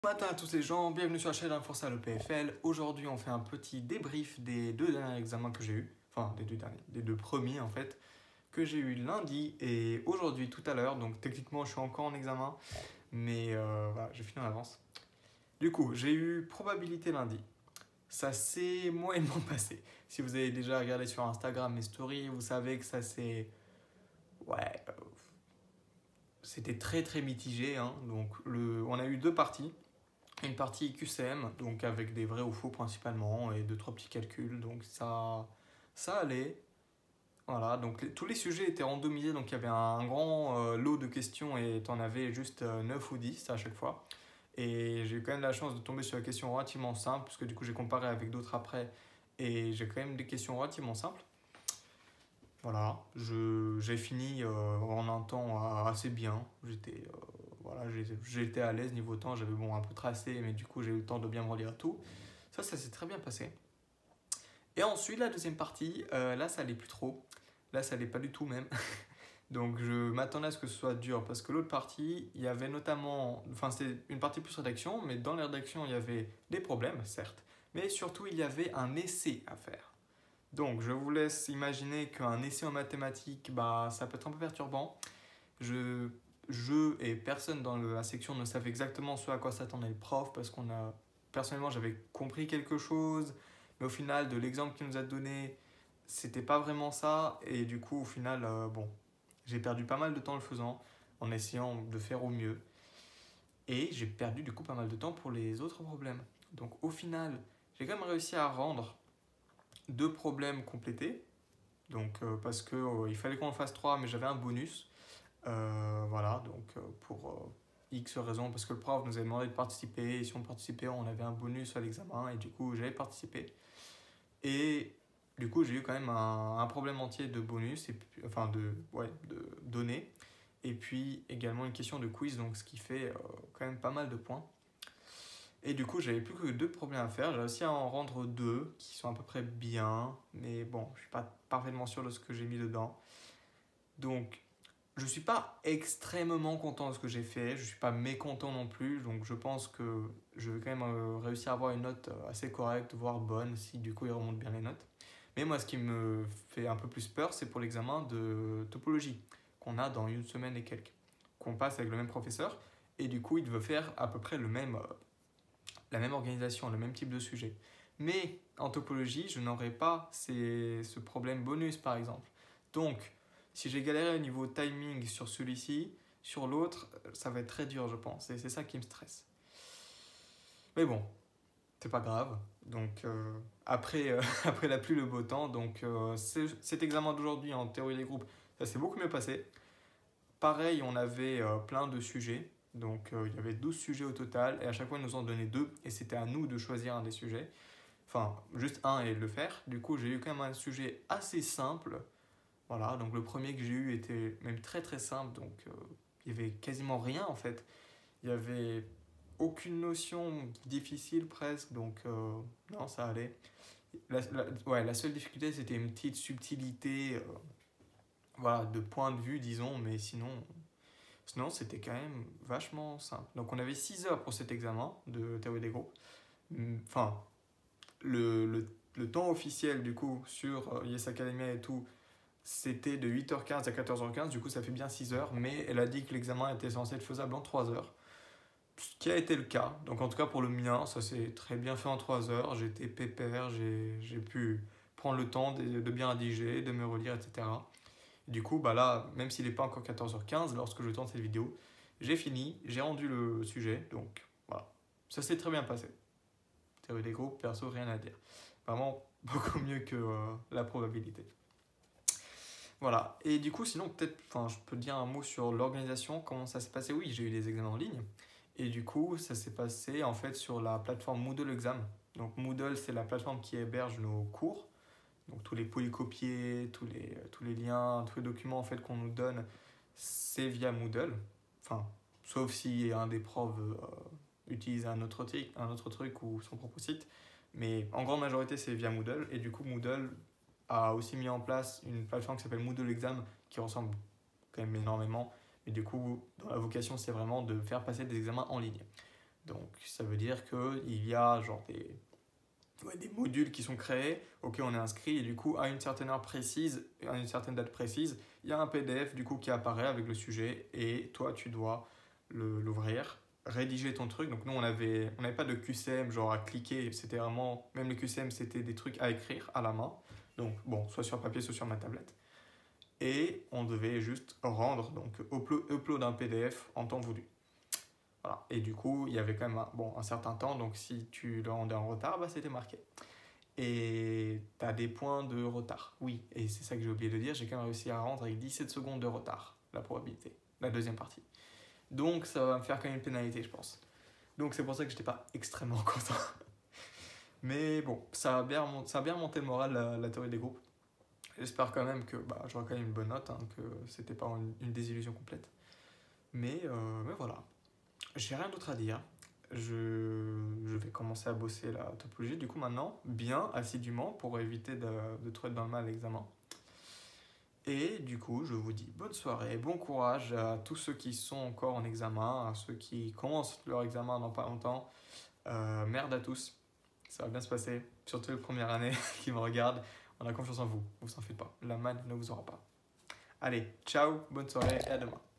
Bon matin à tous les gens, bienvenue sur la chaîne d'Inforce le PFL. Aujourd'hui on fait un petit débrief des deux derniers examens que j'ai eu, enfin des deux premiers en fait, que j'ai eu lundi et aujourd'hui tout à l'heure, donc techniquement je suis encore en examen, mais voilà, j'ai fini en avance. Du coup, j'ai eu probabilité lundi, ça s'est moyennement passé. Si vous avez déjà regardé sur Instagram mes stories, vous savez que ça s'est... Ouais, c'était très mitigé, hein. Donc on a eu deux parties. Une partie QCM, donc avec des vrais ou faux principalement, et deux, trois petits calculs, donc ça allait. Voilà, donc tous les sujets étaient randomisés, donc il y avait un grand lot de questions et tu en avais juste 9 ou 10 à chaque fois. Et j'ai eu quand même la chance de tomber sur des questions relativement simples, puisque du coup j'ai comparé avec d'autres après, et j'ai quand même des questions relativement simples. Voilà, j'ai fini en un temps assez bien. Voilà, j'étais à l'aise niveau temps, j'avais un peu tracé, mais du coup j'ai eu le temps de bien me relire tout. Ça s'est très bien passé. Et ensuite, la deuxième partie, là ça allait plus trop. Là ça allait pas du tout même. Donc je m'attendais à ce que ce soit dur, parce que l'autre partie, il y avait notamment, enfin c'était une partie plus rédaction, mais dans les rédactions il y avait des problèmes, certes, mais surtout il y avait un essai à faire. Donc, je vous laisse imaginer qu'un essai en mathématiques, ça peut être un peu perturbant. Je et personne dans la section ne savait exactement ce à quoi s'attendait le prof parce personnellement, j'avais compris quelque chose, mais au final, de l'exemple qu'il nous a donné, c'était pas vraiment ça. Et du coup, au final, j'ai perdu pas mal de temps le faisant en essayant de faire au mieux. Et j'ai perdu du coup pas mal de temps pour les autres problèmes. Donc, au final, j'ai quand même réussi à rendre deux problèmes complétés. Donc, parce que il fallait qu'on en fasse trois, mais j'avais un bonus. Voilà, donc pour X raisons, parce que le prof nous avait demandé de participer, et si on participait, on avait un bonus à l'examen, et du coup, j'avais participé. Et du coup, j'ai eu quand même un problème entier de bonus, enfin de données, et puis également une question de quiz, donc ce qui fait quand même pas mal de points. Et du coup, j'avais plus que deux problèmes à faire. J'ai réussi à en rendre deux qui sont à peu près bien, mais bon, je suis pas parfaitement sûr de ce que j'ai mis dedans. Donc, je suis pas extrêmement content de ce que j'ai fait, je suis pas mécontent non plus, donc je pense que je vais quand même réussir à avoir une note assez correcte, voire bonne, si du coup il remonte bien les notes. Mais moi, ce qui me fait un peu plus peur, c'est pour l'examen de topologie, qu'on a dans une semaine et quelques, qu'on passe avec le même professeur, et du coup, il veut faire à peu près la même organisation, le même type de sujet. Mais en topologie, je n'aurai pas ce problème bonus, par exemple. Donc, si j'ai galéré au niveau timing sur celui-ci, sur l'autre, ça va être très dur, je pense. Et c'est ça qui me stresse. Mais bon, c'est pas grave. Donc, après la pluie, le beau temps. Donc, cet examen d'aujourd'hui en théorie des groupes, ça s'est beaucoup mieux passé. Pareil, on avait plein de sujets. Donc, il y avait 12 sujets au total. Et à chaque fois, ils nous en donnaient deux. Et c'était à nous de choisir un des sujets. Enfin, juste un et le faire. Du coup, j'ai eu quand même un sujet assez simple. Voilà, donc le premier que j'ai eu était même très simple. Donc, il y avait quasiment rien en fait. Il y avait aucune notion difficile presque. Donc, non, ça allait. La seule difficulté, c'était une petite subtilité voilà, de point de vue, disons. Mais sinon, c'était quand même vachement simple. Donc, on avait 6 heures pour cet examen de théorie des groupes. Enfin, le temps officiel, du coup, sur Yes Academia et tout, c'était de 8h15 à 14h15, du coup, ça fait bien 6 heures, mais elle a dit que l'examen était censé être faisable en 3 heures. Ce qui a été le cas. Donc, en tout cas, pour le mien, ça s'est très bien fait en 3 heures. J'étais pépère, j'ai pu prendre le temps de bien rédiger, de me relire, etc. Et du coup, là, même s'il n'est pas encore 14h15, lorsque je tourne cette vidéo, j'ai fini, j'ai rendu le sujet, donc voilà. Ça s'est très bien passé. Théorie des groupes, perso, rien à dire. Vraiment beaucoup mieux que la probabilité. Voilà. Et du coup, sinon, peut-être, je peux dire un mot sur l'organisation, comment ça s'est passé. Oui, j'ai eu des examens en ligne. Et du coup, ça s'est passé en fait sur la plateforme Moodle Exam. Donc Moodle, c'est la plateforme qui héberge nos cours. Donc tous les polycopiés, tous les liens, tous les documents en fait qu'on nous donne, c'est via Moodle. Enfin, sauf si un des profs utilise un autre truc ou son propre site. Mais en grande majorité, c'est via Moodle. Et du coup, Moodle a aussi mis en place une plateforme qui s'appelle Moodle Exam, qui ressemble quand même énormément. Et du coup, dans la vocation, c'est vraiment de faire passer des examens en ligne. Donc ça veut dire qu'il y a genre des modules qui sont créés, ok on est inscrit et du coup à une certaine heure précise, à une certaine date précise, il y a un PDF du coup qui apparaît avec le sujet et toi tu dois l'ouvrir, rédiger ton truc. Donc nous on n'avait pas de QCM genre à cliquer, c'était vraiment, même les QCM c'était des trucs à écrire à la main, donc bon soit sur papier soit sur ma tablette. Et on devait juste rendre, donc upload un PDF en temps voulu. Voilà. Et du coup, il y avait quand même un certain temps, donc si tu le rendais en retard, bah, c'était marqué. Et tu as des points de retard. Oui, et c'est ça que j'ai oublié de dire, j'ai quand même réussi à rendre avec 17 secondes de retard, la probabilité, la deuxième partie. Donc ça va me faire quand même une pénalité, je pense. Donc c'est pour ça que j'étais pas extrêmement content. Mais bon, ça a bien remonté le moral, la théorie des groupes. J'espère quand même que j'aurai quand même une bonne note, hein, que c'était pas une désillusion complète. Mais voilà. J'ai rien d'autre à dire. Je vais commencer à bosser la topologie du coup maintenant, bien assidûment pour éviter de trop être dans le mal à l'examen. Et du coup, je vous dis bonne soirée, bon courage à tous ceux qui sont encore en examen, à ceux qui commencent leur examen dans pas longtemps. Merde à tous, ça va bien se passer, surtout les premières années qui me regardent. On a confiance en vous, vous en faites pas, la manne ne vous aura pas. Allez, ciao, bonne soirée et à demain.